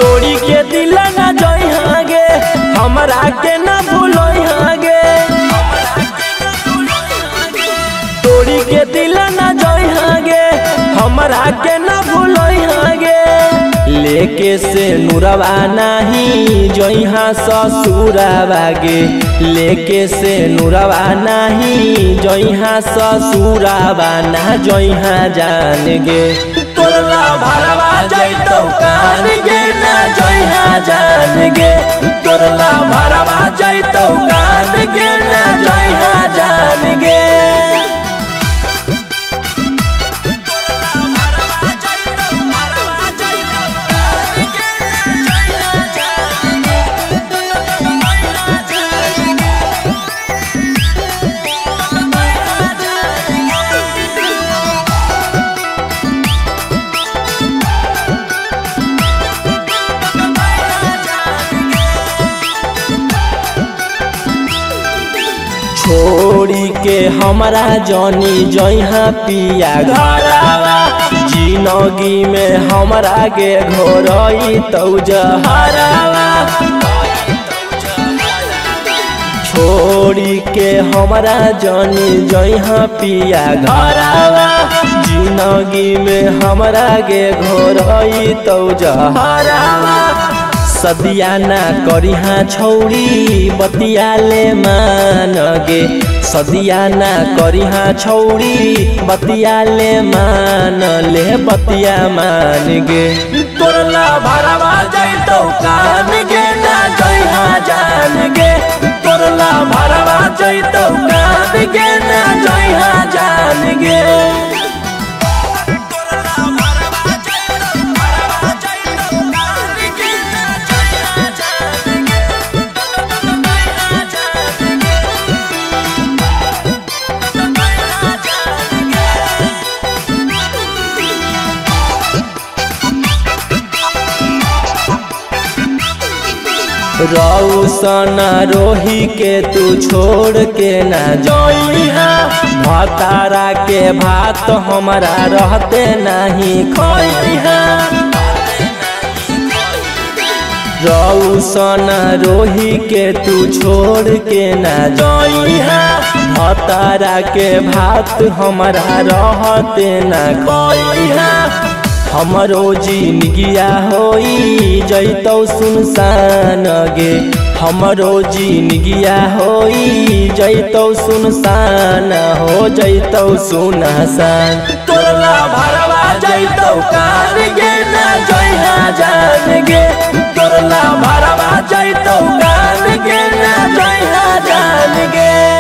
तोड़ी के दिल न जइहा गे हमरा के न भूलइहा गे, तोड़ी के दिल न जइहा गे हमरा के न भूलइहा गे। लेके से नुरवा नहीं जइहा ससुरावा गे, लेके से नुरवा नहीं जइहा ससुरावा ना जइहा जान गे। तोरला भरवा जइतौ कान गे ना जइहा जान गे, तोरला भरवा जइतौ कान गे ना जइहा जान गे। छोड़ी के हमरा जनी जइहा पिया घरवा, जिंदगी में हमरा के घोरई तौ जहरवा। छोड़ी के हमरा जनी जइहा पिया घरवा, जिंदगी में हमरा के घोरई तौ जहरवा। सदिया ना करिहा छौड़ी बतिया ले मान गे, सदिया ना करिहा छौड़ी बतिया ले मान ले बतिया मान गे। तोरला भरवा जइतौ कान गे ना जइहा जान गे, तोरला भरवा जइतौ कान गे ना जइहा जान गे। रौशन रोही के तू छोड़ के ना जइहा, भतारा के भात हमरा रहते नहीं खइहा। रौशन रोही के तू छोड़ के ना जइहा, भतारा के भात हमरा रहते ना खइहा। हमरो जिंदगिया होई जइतौ सुनसान गे, हमरो जिंदगिया होई जइतौ सुनसान हो जइतौ सुनसान। तोरला भरवा जइतौ कान गे ना जइहा जान गे, तोरला भरवा जइतौ कान गे ना जइहा जान गे।